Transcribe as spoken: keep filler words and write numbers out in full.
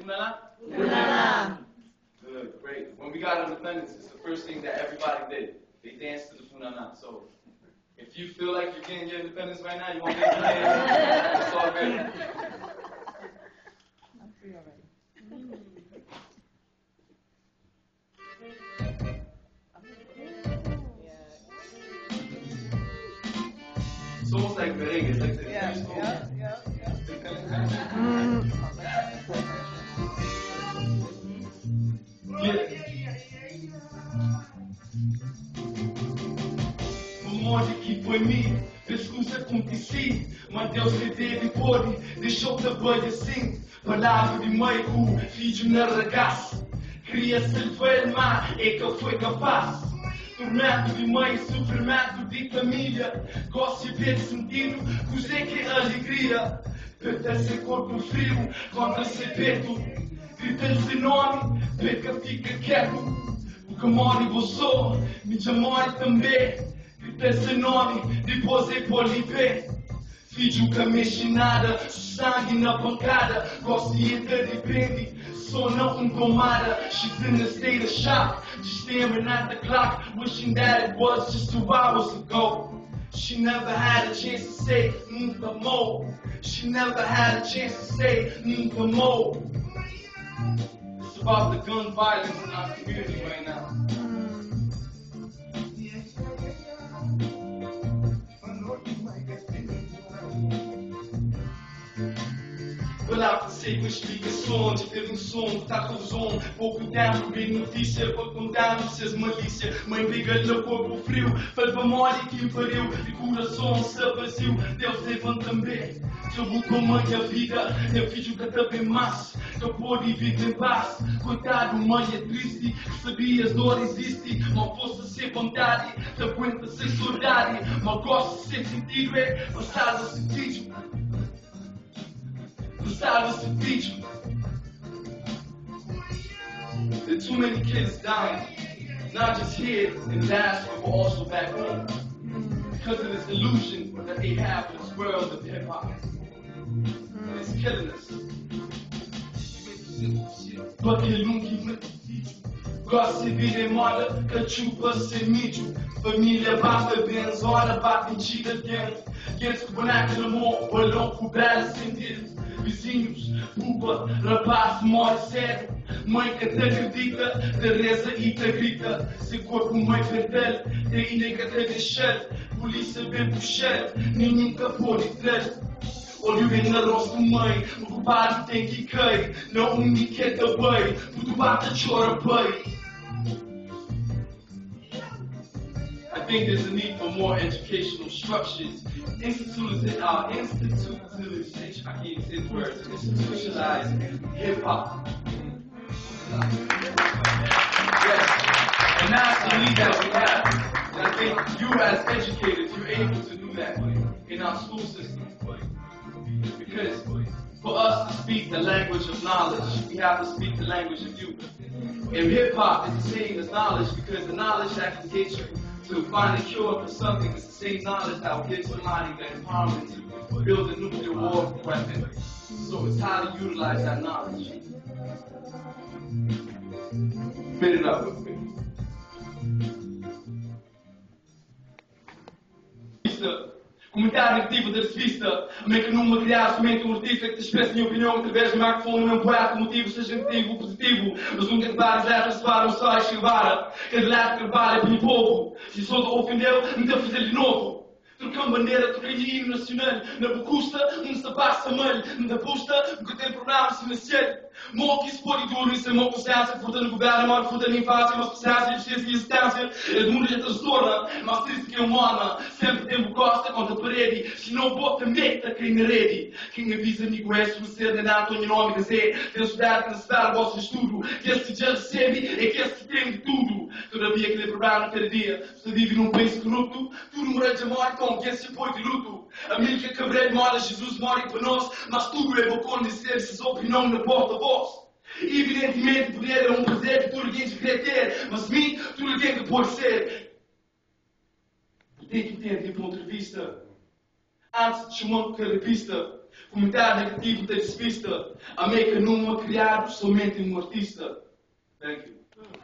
Punana? Punana. Good, great. When we got independence, it's the first thing that everybody did. They danced to the Punana. So if you feel like you're getting your independence right now, you want to get your hands, it's all good. I'm free already. It's almost like merengue. It's like the Yeah, musical. yeah, yeah, yeah. Memória que foi minha, fez que aconteci, mas Deus lhe teve pôde, deixou-te bem assim. Palavra de mãe que o filho não regasse, queria-se lhe ver má, é que ele foi capaz. Tormento de mãe, sofrimento de família, gosto de ver sentido, cozei que é alegria. Pertence corpo frio, contra ser peito, grita-se nome, peca fica quieto. O que mora em você, minha mãe também. Grita-se nome, depois é polipe. Filho que mexe nada, sangue na pancada, consciente depende, só não incomoda. She's in a state of shock, just staring at the clock, wishing that it was just two hours ago. She never had a chance to say nunca more. She never had a chance to say nunca more. It's about the gun violence in our community right now. Palavra sem explicações, teve um som que está com o som. Pouco tempo, bem notícia, para contar-nos malícia. Mãe briga-lhe no corpo frio, faz memória que impariu. E coração se vazio, Deus levanta-me bem. Soube como mãe a vida, é filho que até bem mais. Que pode viver em paz. Coitado, mãe é triste, que sabia as dores existe. Mal fosse sem vontade, te aguenta sem saudade. Mal gosto sem sentido, é passado a sentido. Passado a sentido. There are too many kids dying, not just here in Nashville, but also back home. Because of this illusion that they have in this world of hip-hop. It's killing us. Qualquer um que me gosta de vida moda, que chupa sem mídio. Família bate benzona, bate em tira dentro. Quem se boneca no amor, olhou com bela sentido. Vizinhos, pupa, rapaz, morre sério. Mãe que te acredita, te reza e te grita. Seu corpo, mãe verdade, te ainda que te deixar. Polícia vem puxar, nenhum capô de trás. Olho bem na rosto mãe, o culpado tem que cair. Não me quer também, porque bata chora bem. I think there's a need for more educational structures, institutionalized, uh, institutionalized, I can't even say the words, institutionalized hip-hop. Yes, and that's the need that we have. And I think you as educators, you're able to do that in our school system. Because for us to speak the language of knowledge, we have to speak the language of youth. And hip-hop is the same as knowledge, because the knowledge that can get you to find a cure for something is the same knowledge that will give somebody the empowerment to build a nuclear war weapon. So it's how to utilize that knowledge. Spit it up with me. Comentário negativo da revista, meio que numa criar somente um artista que te expressa minha opinião através do microfone, não é um poeta, o motivo seja negativo ou positivo, mas nunca de várias letras separam só a esquivar. Cada letra trabalha para o povo, se só te ofendeu, não te fazer de novo. Trocando bandeira, troquei hino nacional, na bocusta, um se passa mal, na busta, nunca tem problema silenciar. Mó que se pode duro, isso é mó consciência, furta no governo, mó furta na infância, mas consciência, existência e existência, é de mundo já transtorna, mas triste que é humana, sempre tem bocosta contra a parede, se não bota meta quem na rede. Quem avisa amigo é se na nato, o nome de dizer, tem estudado, necessitar o vosso estudo, que esse já recebe, é que esse tem de tudo. Todavia que lhe problema cada dia, se vive num país corrupto, tudo morre de morte, com quem se põe de luto. A mídia Cabrel mora, Jesus mora para nós, mas tudo é bom conhecer se sua opinião na porta-voz. Evidentemente, poder é um prazer que tudo alguém quer ter, mas mim, tudo alguém que pode ser. Tem que ter tipo uma entrevista. Antes de chamar de revista, Comentário negativo te despista. A meca não é criado somente um artista. Thank you.